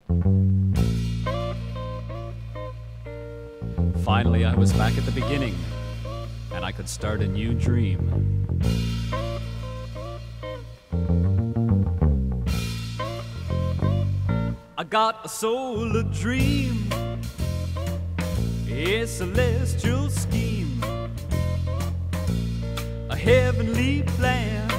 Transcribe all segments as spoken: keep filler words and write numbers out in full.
Finally, I was back at the beginning, and I could start a new dream. I got a solar dream, a celestial scheme, a heavenly plan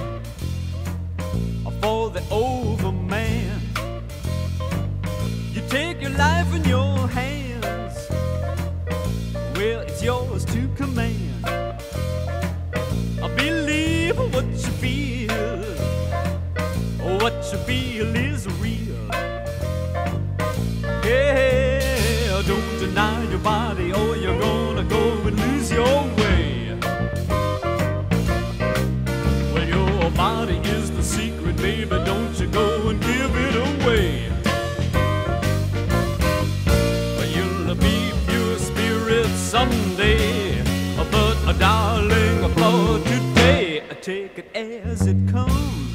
for the overman. You take your life in your hands, well, it's yours to command. I believe what you feel, what you feel is real. Yeah, don't deny your body or you're gonna go and lose your way. Well, your body is the secret, baby, don't you go and give it away. Well, you'll be pure spirit someday, but uh, darling, for today, take it as it comes.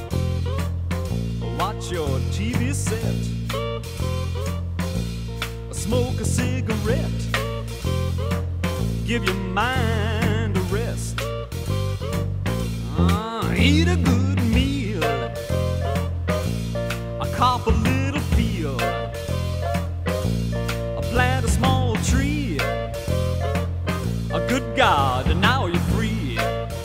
Watch your T V set, smoke a cigarette, give your mind a rest, uh, eat a good meal, a cop a little feel, a plant a small tree, a good God, and now you're free.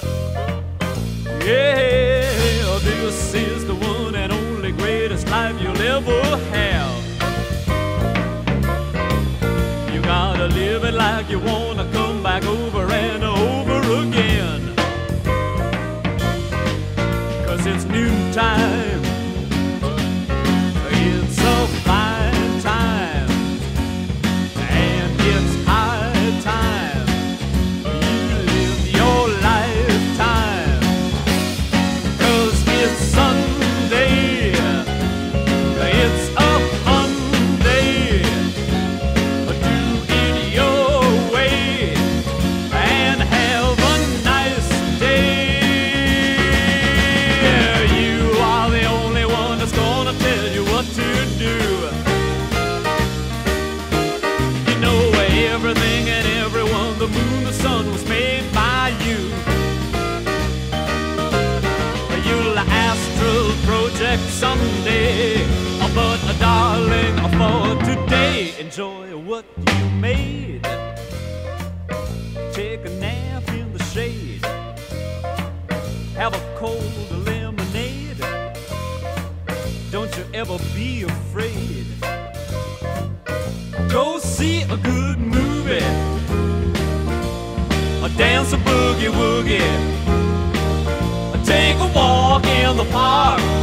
Yeah, this is the one and only greatest life you'll ever have. You gotta live it like you wanna come back over and over again. 'Cause it's new time, it's a fine time, and it's high time you live your lifetime. 'Cause it's Sunday, it's a fun day. Do it your way and have a nice day. You are the only one that's gonna tell you what to do. You know everything and everyone, the moon, the sun was made by you. You'll astral project someday, but uh, darling, for today, enjoy what you made. Take a nap in the shade, have a cold lemonade. Don't you ever be afraid. Go see a good movie, or dance a boogie woogie, take a walk in the park.